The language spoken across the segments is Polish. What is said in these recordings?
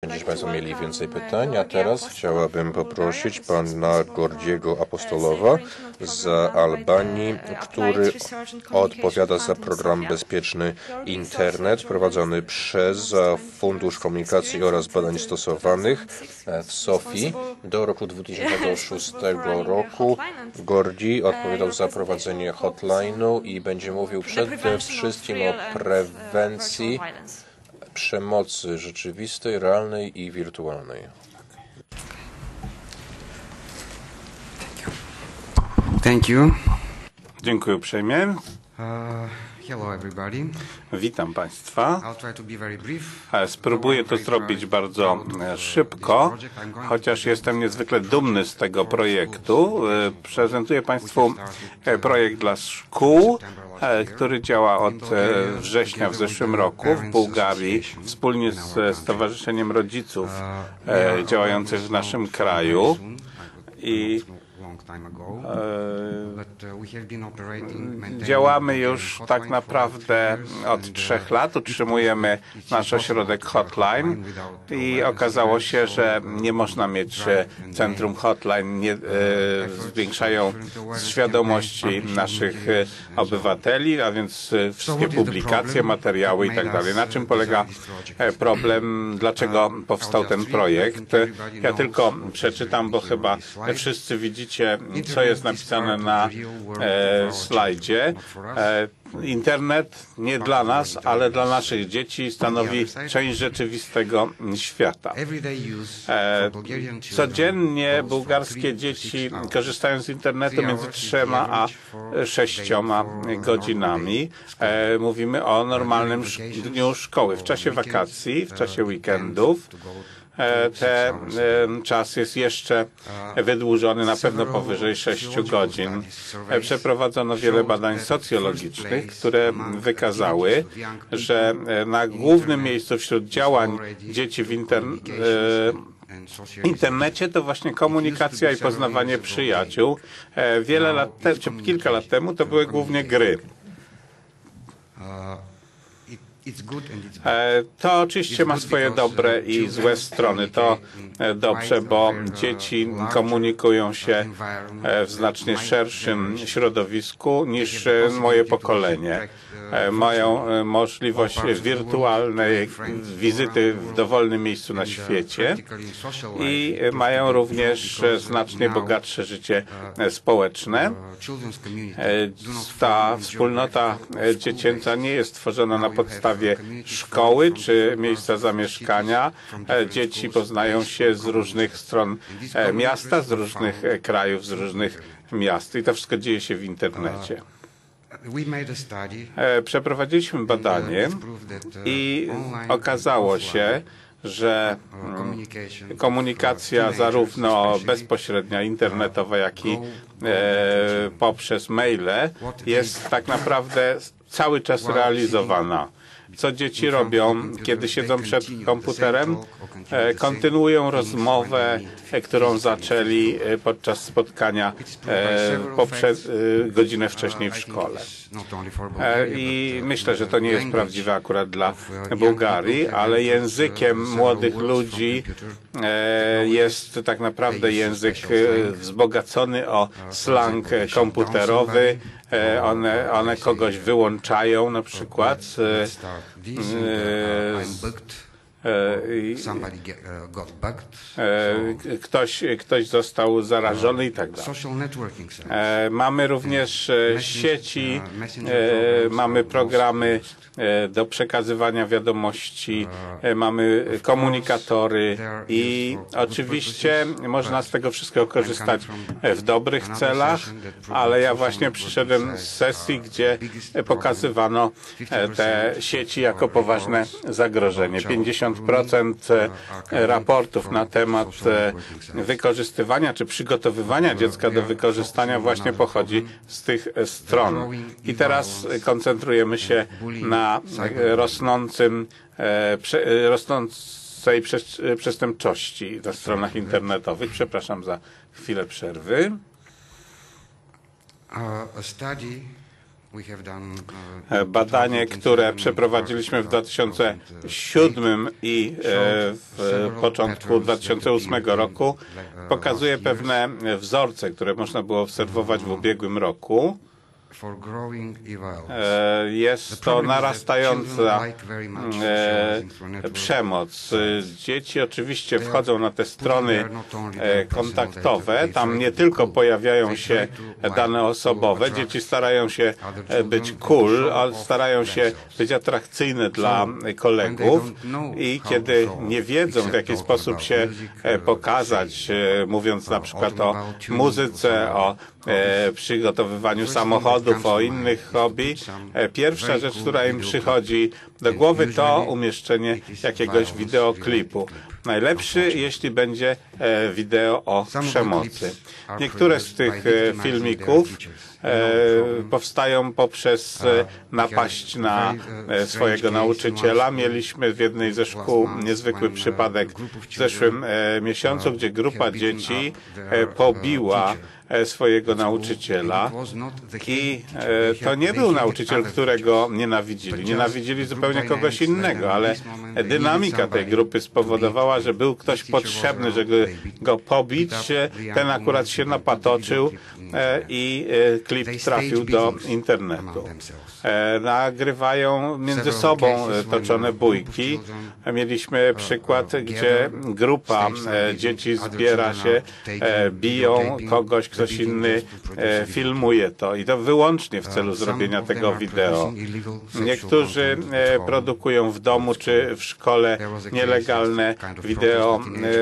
Będziecie Państwo mieli więcej pytań, a teraz chciałabym poprosić pana Gordiego Apostolowa z Albanii, który odpowiada za program Bezpieczny Internet prowadzony przez Fundusz Komunikacji oraz Badań Stosowanych w Sofii. Do roku 2006 roku Gordi odpowiadał za prowadzenie hotline'u i będzie mówił przede wszystkim o prewencji przemocy rzeczywistej, realnej i wirtualnej. Thank you. Dziękuję uprzejmie. Hello everybody. Witam Państwa. I'll try to be very brief. Spróbuję to zrobić bardzo szybko, chociaż jestem niezwykle dumny z tego projektu. Prezentuję Państwu projekt dla szkół, który działa od września w zeszłym roku w Bułgarii wspólnie z Stowarzyszeniem Rodziców działających w naszym kraju. I działamy już tak naprawdę od 3 lat, utrzymujemy nasz ośrodek hotline i okazało się, że nie można mieć centrum hotline, nie zwiększają świadomości naszych obywateli, a więc wszystkie publikacje, materiały i tak dalej. Na czym polega problem, dlaczego powstał ten projekt? Ja tylko przeczytam, bo chyba wszyscy widzicie, co jest napisane na slajdzie. Internet nie dla nas, ale dla naszych dzieci stanowi część rzeczywistego świata. Codziennie bułgarskie dzieci korzystają z internetu między 3 a 6 godzinami. Mówimy o normalnym dniu szkoły. W czasie wakacji, w czasie weekendów ten czas jest jeszcze wydłużony na pewno powyżej 6 godzin. Przeprowadzono wiele badań socjologicznych, które wykazały, że na głównym miejscu wśród działań dzieci w internecie to właśnie komunikacja i poznawanie przyjaciół. Kilka lat temu to były głównie gry. To oczywiście ma swoje dobre i złe strony. To dobrze, bo dzieci komunikują się w znacznie szerszym środowisku niż moje pokolenie. Mają możliwość wirtualnej wizyty w dowolnym miejscu na świecie i mają również znacznie bogatsze życie społeczne. Ta wspólnota dziecięca nie jest tworzona na podstawie szkoły czy miejsca zamieszkania. Dzieci poznają się z różnych stron miasta, z różnych krajów, z różnych miast i to wszystko dzieje się w internecie. Przeprowadziliśmy badanie i okazało się, że komunikacja zarówno bezpośrednia, internetowa, jak i poprzez maile jest tak naprawdę cały czas realizowana. Co dzieci robią, kiedy siedzą przed komputerem? Kontynuują rozmowę, którą zaczęli podczas spotkania godzinę wcześniej w szkole. I myślę, że to nie jest prawdziwe akurat dla Bułgarii, ale językiem młodych ludzi jest tak naprawdę język wzbogacony o slang komputerowy. One kogoś wyłączają na przykład. Ktoś został zarażony i tak dalej. Mamy również sieci, mamy programy do przekazywania wiadomości, mamy komunikatory i oczywiście można z tego wszystkiego korzystać w dobrych celach, ale ja właśnie przyszedłem z sesji, gdzie pokazywano te sieci jako poważne zagrożenie. 50% raportów na temat wykorzystywania czy przygotowywania dziecka do wykorzystania właśnie pochodzi z tych stron. I teraz koncentrujemy się na rosnącej przestępczości na stronach internetowych. Przepraszam za chwilę przerwy. Badanie, które przeprowadziliśmy w 2007 i w początku 2008 roku, pokazuje pewne wzorce, które można było obserwować w ubiegłym roku. Jest to narastająca przemoc. Dzieci oczywiście wchodzą na te strony kontaktowe. Tam nie tylko pojawiają się dane osobowe. Dzieci starają się być cool, ale starają się być atrakcyjne dla kolegów i kiedy nie wiedzą, w jaki sposób się pokazać, mówiąc na przykład o muzyce, o przygotowywaniu samochodów, o innych hobby, pierwsza rzecz, która im przychodzi do głowy, to umieszczenie jakiegoś wideoklipu. Najlepszy, jeśli będzie wideo o przemocy. Niektóre z tych filmików powstają poprzez napaść na swojego nauczyciela. Mieliśmy w jednej ze szkół niezwykły przypadek w zeszłym miesiącu, gdzie grupa dzieci pobiła swojego nauczyciela i to nie był nauczyciel, którego nienawidzili. Nienawidzili zupełnie kogoś innego, ale dynamika tej grupy spowodowała, że był ktoś potrzebny, żeby go pobić. Ten akurat się napatoczył i klip trafił do internetu. Nagrywają między sobą toczone bójki. Mieliśmy przykład, gdzie grupa dzieci zbiera się, biją kogoś, ktoś inny filmuje to i to wyłącznie w celu zrobienia tego wideo. Niektórzy produkują w domu czy w szkole nielegalne wideo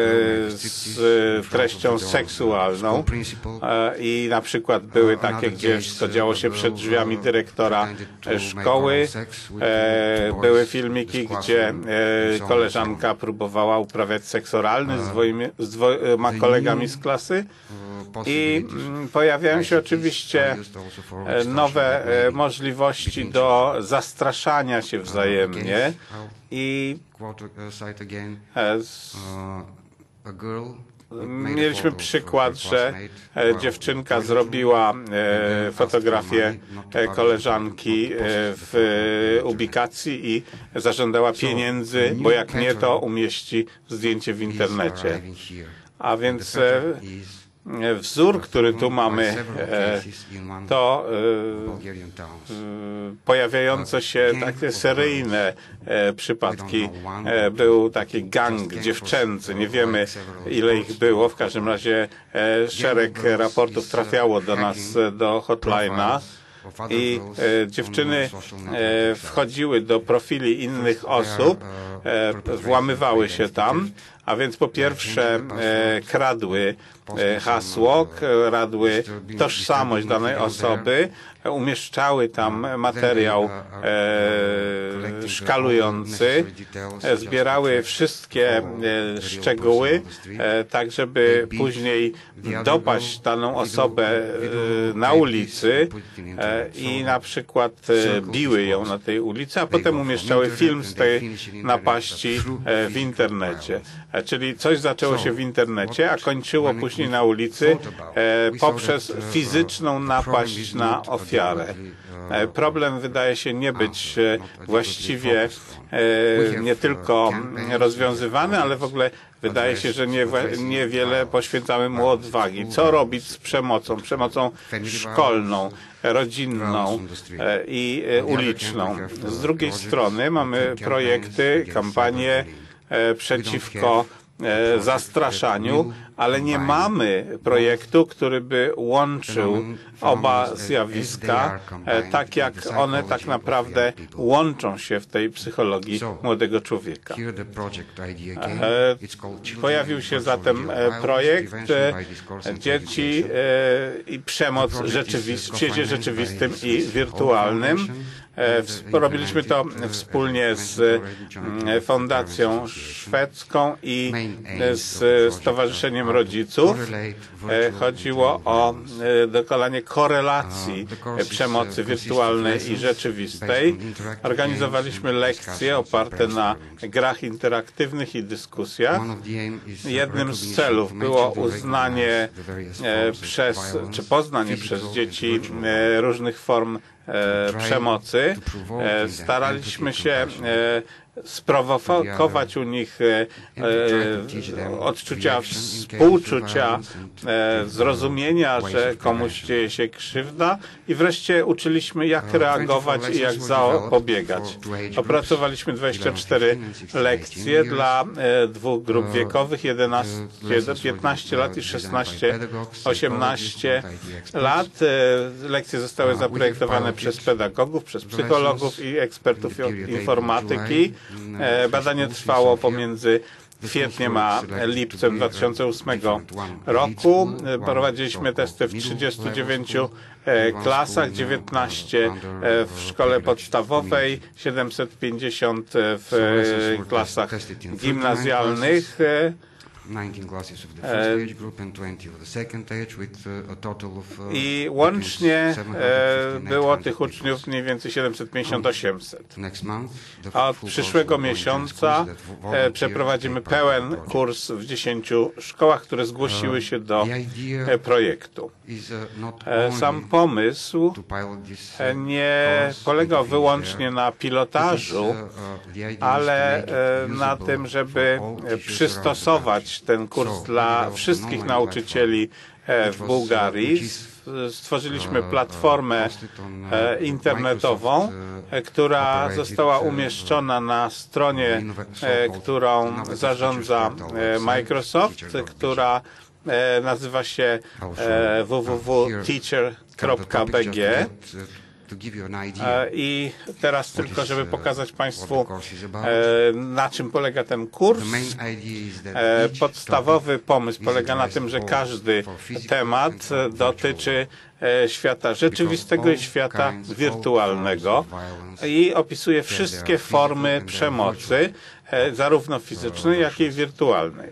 z treścią seksualną i na przykład były takie, gdzie to działo się przed drzwiami dyrektora szkoły. Były filmiki, gdzie koleżanka próbowała uprawiać seks oralny z dwoma kolegami z klasy. I pojawiają się oczywiście nowe możliwości do zastraszania się wzajemnie i mieliśmy przykład, że dziewczynka zrobiła fotografię koleżanki w ubikacji i zażądała pieniędzy, bo jak nie, to umieści zdjęcie w internecie. A więc wzór, który tu mamy, to pojawiające się takie seryjne przypadki. Był taki gang dziewczęcy, nie wiemy ile ich było, w każdym razie szereg raportów trafiało do nas, do hotline'a. I dziewczyny wchodziły do profili innych osób, włamywały się tam, a więc po pierwsze kradły hasło, kradły tożsamość danej osoby, umieszczały tam materiał szkalujący, zbierały wszystkie szczegóły, tak żeby później dopaść daną osobę na ulicy i na przykład biły ją na tej ulicy, a potem umieszczały film z tej napaści w internecie. Czyli coś zaczęło się w internecie, a kończyło później na ulicy poprzez fizyczną napaść na ofiarę. Problem wydaje się nie być właściwie nie tylko rozwiązywany, ale w ogóle wydaje się, że niewiele poświęcamy mu odwagi. Co robić z przemocą? Przemocą szkolną, rodzinną i uliczną. Z drugiej strony mamy projekty, kampanie przeciwko zastraszaniu, ale nie mamy projektu, który by łączył oba zjawiska, tak jak one tak naprawdę łączą się w tej psychologii młodego człowieka. Pojawił się zatem projekt Dzieci i przemoc w świecie rzeczywistym i wirtualnym. Robiliśmy to wspólnie z Fundacją Szwedzką i z Stowarzyszeniem Rodziców. Chodziło o dokonanie korelacji przemocy wirtualnej i rzeczywistej. Organizowaliśmy lekcje oparte na grach interaktywnych i dyskusjach. Jednym z celów było uznanie poznanie przez dzieci różnych form przemocy. Staraliśmy się sprowokować u nich odczucia współczucia, zrozumienia, że komuś dzieje się krzywda i wreszcie uczyliśmy, jak reagować i jak zapobiegać. Opracowaliśmy 24 lekcje dla dwóch grup wiekowych, 15 lat i 16-18 lat. Lekcje zostały zaprojektowane przez pedagogów, przez psychologów i ekspertów informatyki. Badanie trwało pomiędzy kwietniem a lipcem 2008 roku. Prowadziliśmy testy w 39 klasach, 19 w szkole podstawowej, 750 w klasach gimnazjalnych. 19 classes of the first age group and 20 of the second age with a total of I łącznie było tych uczniów mniej więcej 750-800. A od przyszłego miesiąca przeprowadzimy pełen kurs w 10 szkołach, które zgłosiły się do projektu. Sam pomysł nie polegał wyłącznie na pilotażu, ale na tym, żeby przystosować ten kurs dla wszystkich nauczycieli w Bułgarii. Stworzyliśmy platformę internetową, która została umieszczona na stronie, którą zarządza Microsoft, która nazywa się www.teacher.bg. I teraz tylko, żeby pokazać Państwu, na czym polega ten kurs. Podstawowy pomysł polega na tym, że każdy temat dotyczy świata rzeczywistego i świata wirtualnego i opisuje wszystkie formy przemocy, zarówno fizycznej, jak i wirtualnej.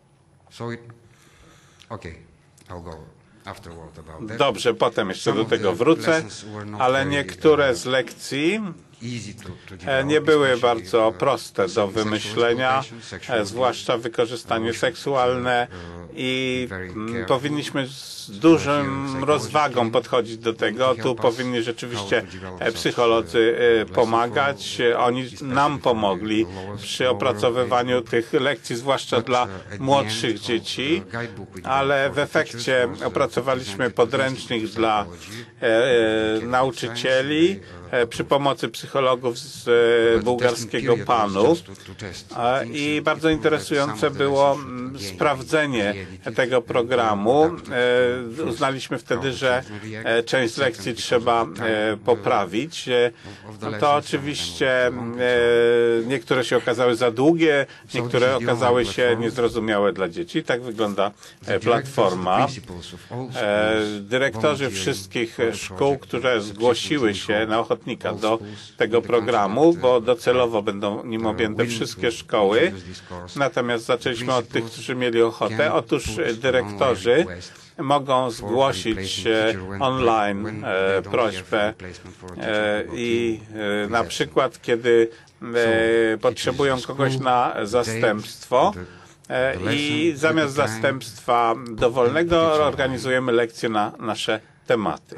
Dobrze, potem jeszcze do tego wrócę, ale niektóre z lekcji nie były bardzo proste do wymyślenia, zwłaszcza wykorzystanie seksualne i powinniśmy z dużym rozwagą podchodzić do tego. Tu powinni rzeczywiście psycholodzy pomagać. Oni nam pomogli przy opracowywaniu tych lekcji, zwłaszcza dla młodszych dzieci, ale w efekcie opracowaliśmy podręcznik dla nauczycieli przy pomocy psychologów z bułgarskiego PAN-u i bardzo interesujące było sprawdzenie tego programu. Uznaliśmy wtedy, że część lekcji trzeba poprawić. To oczywiście niektóre się okazały za długie, niektóre okazały się niezrozumiałe dla dzieci. Tak wygląda platforma. Dyrektorzy wszystkich szkół, które zgłosiły się na ochotnika do tego programu, bo docelowo będą nim objęte wszystkie szkoły. Natomiast zaczęliśmy od tych, którzy mieli ochotę. Otóż dyrektorzy mogą zgłosić online prośbę i na przykład, kiedy potrzebują kogoś na zastępstwo, i zamiast zastępstwa dowolnego organizujemy lekcje na nasze tematy.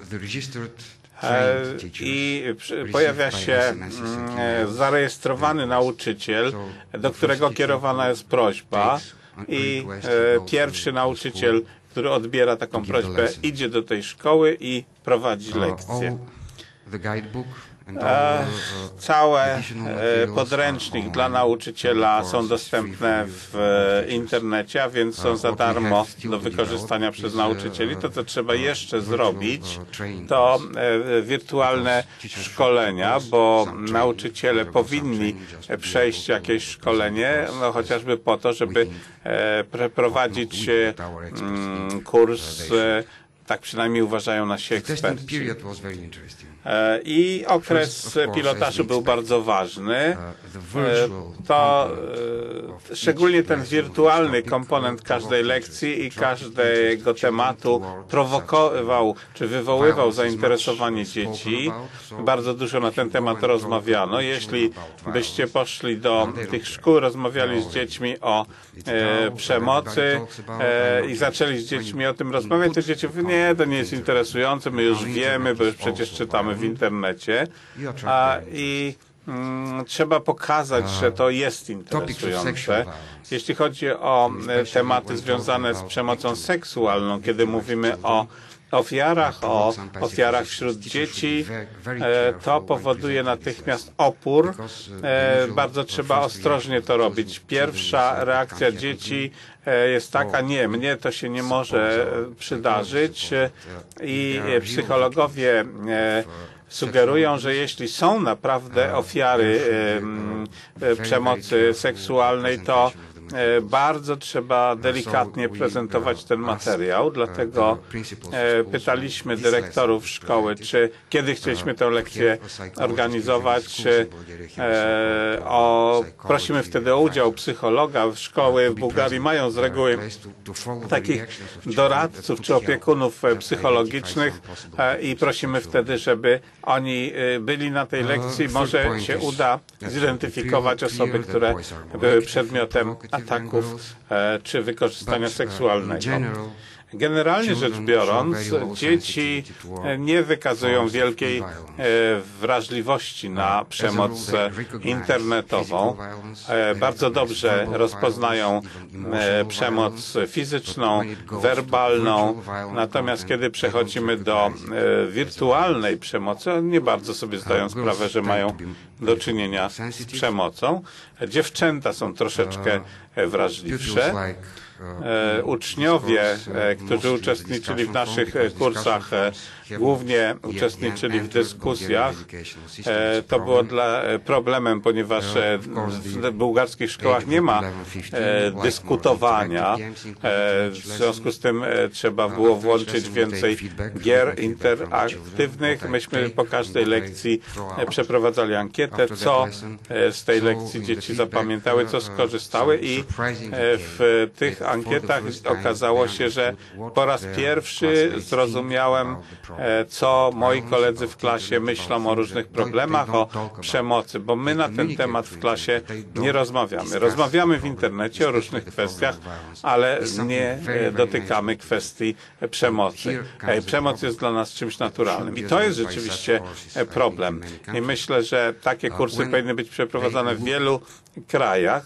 I pojawia się zarejestrowany nauczyciel, do którego kierowana jest prośba i pierwszy nauczyciel, który odbiera taką prośbę, idzie do tej szkoły i prowadzi lekcję. Całe podręcznik dla nauczyciela są dostępne w internecie, a więc są za darmo do wykorzystania przez nauczycieli. To, co trzeba jeszcze zrobić, to wirtualne szkolenia, bo nauczyciele powinni przejść jakieś szkolenie, no chociażby po to, żeby prowadzić kurs, tak przynajmniej uważają nasi eksperci. I okres pilotażu był bardzo ważny. To szczególnie ten wirtualny komponent każdej lekcji i każdego tematu prowokował czy wywoływał zainteresowanie dzieci. Bardzo dużo na ten temat rozmawiano. Jeśli byście poszli do tych szkół, rozmawiali z dziećmi o przemocy i zaczęli z dziećmi o tym rozmawiać, to dzieci mówią, nie, to nie jest interesujące, my już wiemy, bo już przecież czytamy w internecie. Trzeba pokazać, że to jest interesujące. Jeśli chodzi o tematy związane z przemocą seksualną, kiedy mówimy o ofiarach wśród dzieci, to powoduje natychmiast opór. Bardzo trzeba ostrożnie to robić. Pierwsza reakcja dzieci jest taka, nie, mnie to się nie może przydarzyć i psychologowie sugerują, że jeśli są naprawdę ofiary przemocy seksualnej, to bardzo trzeba delikatnie prezentować ten materiał, dlatego pytaliśmy dyrektorów szkoły, czy kiedy chcieliśmy tę lekcję organizować. Prosimy wtedy o udział psychologa. Szkoły w Bułgarii mają z reguły takich doradców czy opiekunów psychologicznych i prosimy wtedy, żeby oni byli na tej lekcji. Może się uda zidentyfikować osoby, które były przedmiotem ataków czy wykorzystania seksualnego. Generalnie rzecz biorąc, dzieci nie wykazują wielkiej wrażliwości na przemoc internetową. Bardzo dobrze rozpoznają przemoc fizyczną, werbalną, natomiast kiedy przechodzimy do wirtualnej przemocy, nie bardzo sobie zdają sprawę, że mają do czynienia z przemocą. Dziewczęta są troszeczkę wrażliwsze. Uczniowie, którzy uczestniczyli w naszych kursach, głównie uczestniczyli w dyskusjach. To było problemem, ponieważ w bułgarskich szkołach nie ma dyskutowania. W związku z tym trzeba było włączyć więcej gier interaktywnych. Myśmy po każdej lekcji przeprowadzali ankietę, co z tej lekcji dzieci zapamiętały, co skorzystały i w tych ankietach okazało się, że po raz pierwszy zrozumiałem, co moi koledzy w klasie myślą o różnych problemach, o przemocy, bo my na ten temat w klasie nie rozmawiamy. Rozmawiamy w internecie o różnych kwestiach, ale nie dotykamy kwestii przemocy. Przemoc jest dla nas czymś naturalnym i to jest rzeczywiście problem. I myślę, że takie kursy powinny być przeprowadzane w wielu krajach.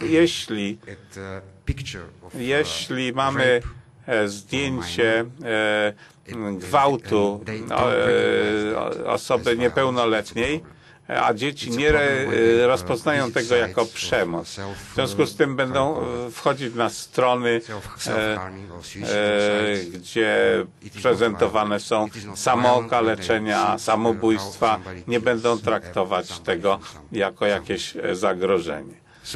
Jeśli mamy zdjęcie gwałtu osoby niepełnoletniej, a dzieci nie rozpoznają tego jako przemoc. W związku z tym będą wchodzić na strony, gdzie prezentowane są samookaleczenia, samobójstwa. Nie będą traktować tego jako jakieś zagrożenie.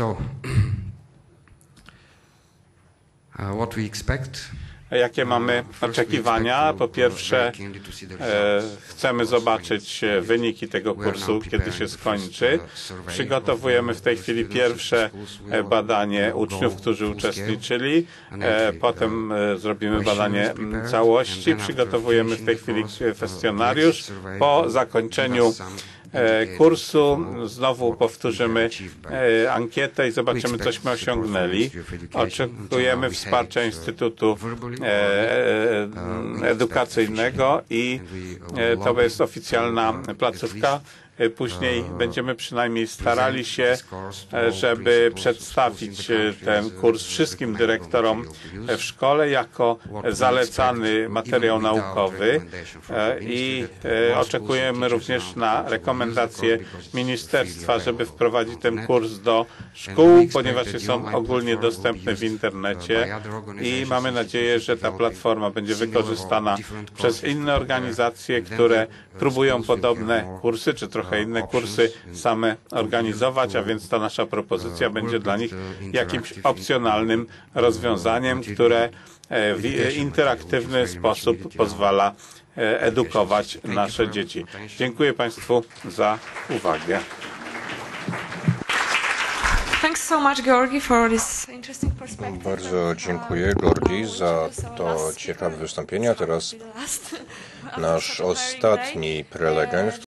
What we expect? Jakie mamy oczekiwania? Po pierwsze, chcemy zobaczyć wyniki tego kursu, kiedy się skończy. Przygotowujemy w tej chwili pierwsze badanie uczniów, którzy uczestniczyli. Potem zrobimy badanie całości. Przygotowujemy w tej chwili kwestionariusz. Po zakończeniu kursu znowu powtórzymy ankietę i zobaczymy, cośmy osiągnęli. Oczekujemy wsparcia Instytutu Edukacyjnego i to jest oficjalna placówka. Później będziemy przynajmniej starali się, żeby przedstawić ten kurs wszystkim dyrektorom w szkole jako zalecany materiał naukowy i oczekujemy również na rekomendacje ministerstwa, żeby wprowadzić ten kurs do szkół, ponieważ są ogólnie dostępne w internecie i mamy nadzieję, że ta platforma będzie wykorzystana przez inne organizacje, które próbują podobne kursy, czy trochę inne kursy same organizować, a więc ta nasza propozycja będzie dla nich jakimś opcjonalnym rozwiązaniem, które w interaktywny sposób pozwala edukować nasze dzieci. Dziękuję Państwu za uwagę. Bardzo dziękuję, Georgi, za to ciekawe wystąpienie. A teraz nasz ostatni prelegent,